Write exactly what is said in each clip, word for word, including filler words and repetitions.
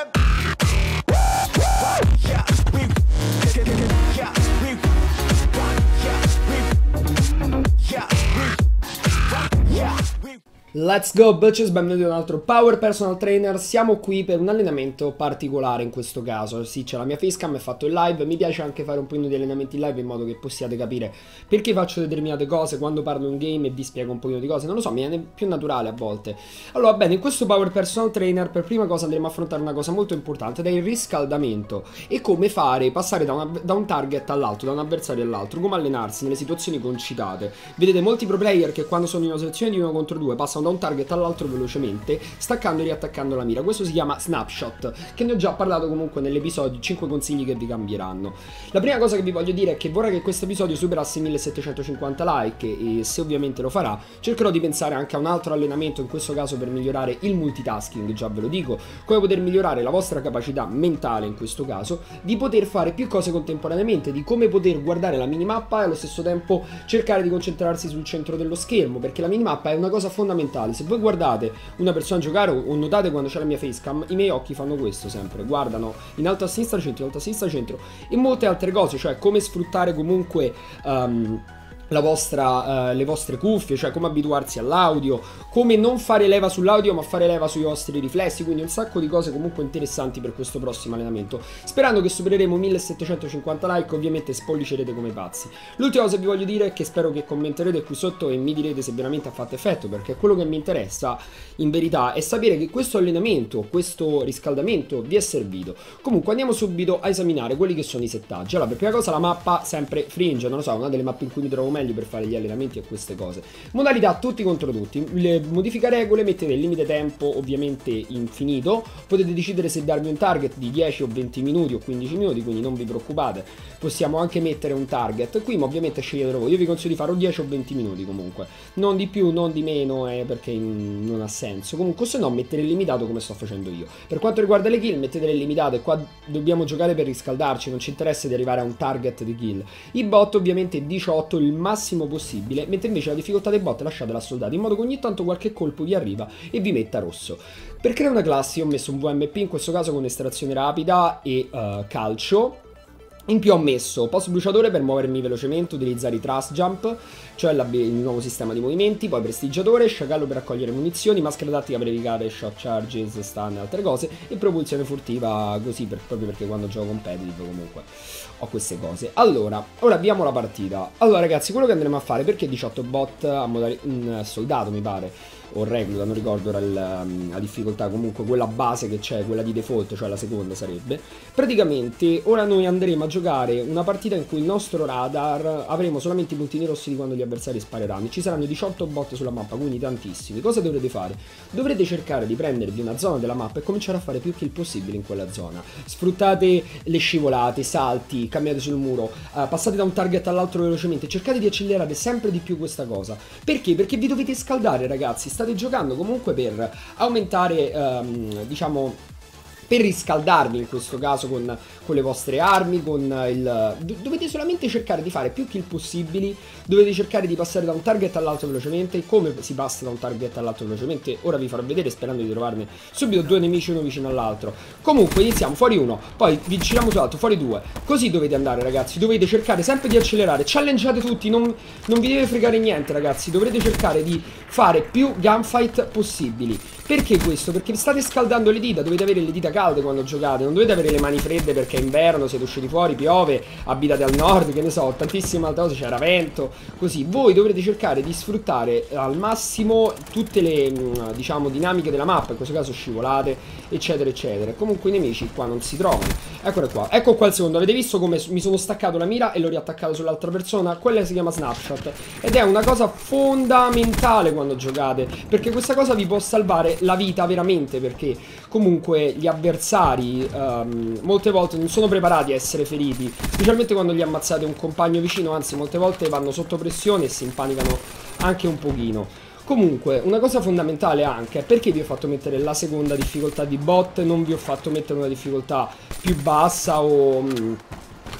Let's go bitches, benvenuti ad un altro Power Personal Trainer. Siamo qui per un allenamento particolare in questo caso. Sì, c'è la mia facecam, è fatto in live. Mi piace anche fare un pochino di allenamenti in live in modo che possiate capire perché faccio determinate cose quando parlo in game e vi spiego un pochino di cose. Non lo so, mi viene più naturale a volte. Allora, bene, in questo Power Personal Trainer per prima cosa andremo a affrontare una cosa molto importante ed è il riscaldamento e come fare, passare da, una, da un target all'altro, da un avversario all'altro, come allenarsi nelle situazioni concitate. Vedete molti pro player che quando sono in una situazione di uno contro due passano da un target all'altro velocemente, staccando e riattaccando la mira. Questo si chiama snapshot, che ne ho già parlato comunque nell'episodio cinque consigli che vi cambieranno. La prima cosa che vi voglio dire è che vorrei che questo episodio superasse millesettecentocinquanta like e se ovviamente lo farà cercherò di pensare anche a un altro allenamento, in questo caso per migliorare il multitasking, già ve lo dico, come poter migliorare la vostra capacità mentale in questo caso, di poter fare più cose contemporaneamente, di come poter guardare la minimappa e allo stesso tempo cercare di concentrarsi sul centro dello schermo, perché la minimappa è una cosa fondamentale. Se voi guardate una persona giocare o notate quando c'è la mia facecam, i miei occhi fanno questo sempre, guardano in alto a sinistra centro, in alto a sinistra centro e molte altre cose, cioè come sfruttare comunque um, la vostra, uh, le vostre cuffie, cioè come abituarsi all'audio, come non fare leva sull'audio ma fare leva sui vostri riflessi, quindi un sacco di cose comunque interessanti per questo prossimo allenamento. Sperando che supereremo millesettecentocinquanta like, ovviamente spollicerete come pazzi. L'ultima cosa che vi voglio dire è che spero che commenterete qui sotto e mi direte se veramente ha fatto effetto, perché quello che mi interessa in verità è sapere che questo allenamento, questo riscaldamento vi è servito. Comunque andiamo subito a esaminare quelli che sono i settaggi. Allora, per prima cosa la mappa sempre fringe, non lo so, una delle mappe in cui mi trovo meglio per fare gli allenamenti e queste cose. Modalità tutti contro tutti, le modifica regole, mettete il limite tempo ovviamente infinito, potete decidere se darmi un target di dieci o venti minuti o quindici minuti, quindi non vi preoccupate, possiamo anche mettere un target qui, ma ovviamente scegliete voi. Io vi consiglio di fare o dieci o venti minuti comunque, non di più, non di meno, eh, perché non ha senso. Comunque se no mettere il limitato come sto facendo io. Per quanto riguarda le kill mettete le limitate, qua dobbiamo giocare per riscaldarci, non ci interessa di arrivare a un target di kill. I bot ovviamente diciotto il massimo possibile, mentre invece la difficoltà dei bot lasciatela a soldati, in modo che ogni tanto qualche colpo vi arriva e vi metta rosso. Per creare una classe io ho messo un V M P, in questo caso con estrazione rapida e uh, calcio. In più ho messo post bruciatore per muovermi velocemente, utilizzare i thrust jump, cioè la, il nuovo sistema di movimenti, poi prestigiatore, sciacallo per raccogliere munizioni, maschera tattica per evitare shot charges, stun e altre cose, e propulsione furtiva così, per, proprio perché quando gioco competitive comunque ho queste cose. Allora, ora abbiamo la partita. Allora ragazzi, quello che andremo a fare, perché diciotto bot a un soldato mi pare, o recluta, non ricordo ora il, la difficoltà, comunque quella base che c'è, quella di default, cioè la seconda sarebbe. Praticamente ora noi andremo a giocare una partita in cui il nostro radar avremo solamente i puntini rossi di quando gli avversari spareranno. Ci saranno diciotto bot sulla mappa, quindi tantissimi. Cosa dovrete fare? Dovrete cercare di prendervi una zona della mappa e cominciare a fare più kill possibile in quella zona. Sfruttate le scivolate, salti, cambiate sul muro, uh, passate da un target all'altro velocemente, cercate di accelerare sempre di più questa cosa. Perché? Perché vi dovete scaldare ragazzi, state giocando comunque per aumentare, um, diciamo, per riscaldarvi in questo caso con, con le vostre armi, con il... dovete solamente cercare di fare più kill possibili, dovete cercare di passare da un target all'altro velocemente. Come si passa da un target all'altro velocemente ora vi farò vedere, sperando di trovarne subito due nemici uno vicino all'altro. Comunque iniziamo, fuori uno, poi vi giriamo sull'altro, fuori due. Così dovete andare ragazzi, dovete cercare sempre di accelerare, challengeate tutti, non, non vi deve fregare niente ragazzi, dovrete cercare di fare più gunfight possibili. Perché questo? Perché state scaldando le dita, dovete avere le dita calde quando giocate, non dovete avere le mani fredde perché è inverno, siete usciti fuori, piove, abitate al nord, che ne so, tantissime altre cose, c'era vento, così. Voi dovrete cercare di sfruttare al massimo tutte le, diciamo, dinamiche della mappa, in questo caso scivolate, eccetera, eccetera. Comunque i nemici qua non si trovano. Eccolo qua, ecco qua il secondo, avete visto come mi sono staccato la mira e l'ho riattaccato sull'altra persona? Quella si chiama snapshot ed è una cosa fondamentale quando giocate, perché questa cosa vi può salvare la vita veramente, perché comunque gli avversari um, molte volte non sono preparati a essere feriti, specialmente quando gli ammazzate un compagno vicino, anzi molte volte vanno sotto pressione e si impanicano anche un pochino. Comunque una cosa fondamentale anche è perché vi ho fatto mettere la seconda difficoltà di bot, non vi ho fatto mettere una difficoltà più bassa o... Um,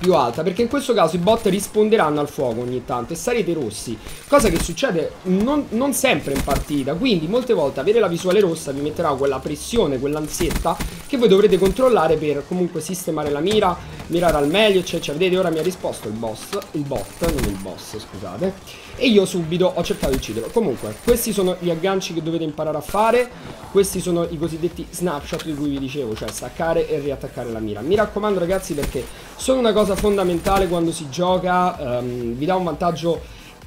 più alta, perché in questo caso i bot risponderanno al fuoco ogni tanto e sarete rossi, cosa che succede non, non sempre in partita. Quindi molte volte avere la visuale rossa vi metterà quella pressione, quell'ansietta che voi dovrete controllare per comunque sistemare la mira, mirare al meglio, eccetera. Vedete, ora mi ha risposto il boss, il bot, non il boss, scusate, e io subito ho cercato di ucciderlo. Comunque, questi sono gli agganci che dovete imparare a fare. Questi sono i cosiddetti snapshot di cui vi dicevo, cioè staccare e riattaccare la mira. Mi raccomando ragazzi, perché sono una cosa fondamentale quando si gioca, um, vi dà un vantaggio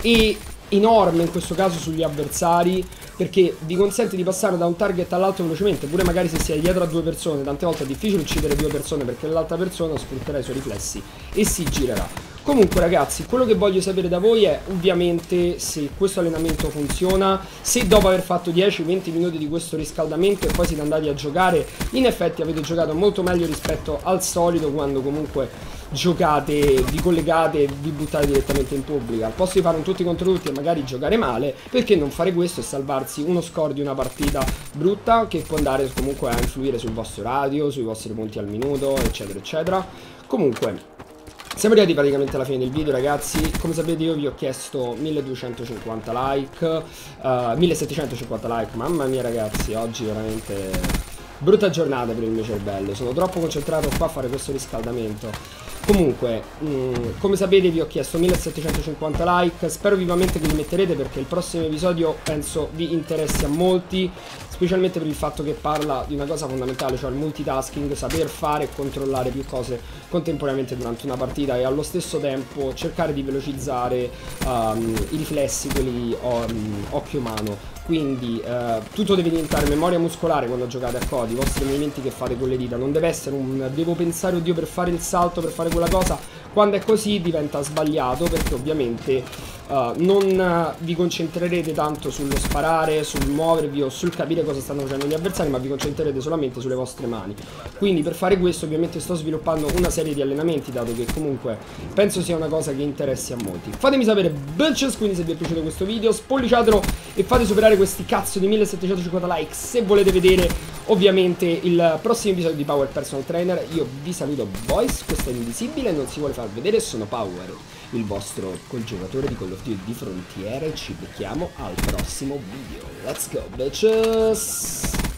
e enorme in questo caso sugli avversari, perché vi consente di passare da un target all'altro velocemente, pure magari se siete dietro a due persone. Tante volte è difficile uccidere due persone perché l'altra persona sfrutterà i suoi riflessi e si girerà. Comunque ragazzi, quello che voglio sapere da voi è ovviamente se questo allenamento funziona, se dopo aver fatto dieci venti minuti di questo riscaldamento e poi siete andati a giocare, in effetti avete giocato molto meglio rispetto al solito quando comunque giocate, vi collegate e vi buttate direttamente in pubblica. Al posto di fare un tutti contro tutti e magari giocare male, perché non fare questo e salvarsi uno score di una partita brutta che può andare comunque a influire sul vostro radio, sui vostri punti al minuto, eccetera eccetera. Comunque siamo arrivati praticamente alla fine del video ragazzi. Come sapete io vi ho chiesto milleduecentocinquanta like, uh, millesettecentocinquanta like. Mamma mia ragazzi, oggi veramente brutta giornata per il mio cervello. Sono troppo concentrato qua a fare questo riscaldamento. Comunque, mh, come sapete vi ho chiesto millesettecentocinquanta like. Spero vivamente che li metterete, perché il prossimo episodio penso vi interessi a molti, specialmente per il fatto che parla di una cosa fondamentale, cioè il multitasking, saper fare e controllare più cose contemporaneamente durante una partita e allo stesso tempo cercare di velocizzare um, i riflessi, quelli um, occhio-mano. Quindi eh, tutto deve diventare memoria muscolare quando giocate a C O D, i vostri movimenti che fate con le dita. Non deve essere un devo pensare oddio per fare il salto, per fare quella cosa. Quando è così diventa sbagliato, perché ovviamente uh, non uh, vi concentrerete tanto sullo sparare, sul muovervi o sul capire cosa stanno facendo gli avversari, ma vi concentrerete solamente sulle vostre mani. Quindi per fare questo ovviamente sto sviluppando una serie di allenamenti, dato che comunque penso sia una cosa che interessi a molti. Fatemi sapere bitches, quindi se vi è piaciuto questo video spolliciatelo e fate superare questi cazzo di millesettecentocinquanta like se volete vedere ovviamente il prossimo episodio di Power Personal Trainer. Io vi saluto boys, questo è Invisibile, non si vuole far vedere, sono Power, il vostro congiocatore di Call of Duty di frontiera, e ci becchiamo al prossimo video. Let's go bitches!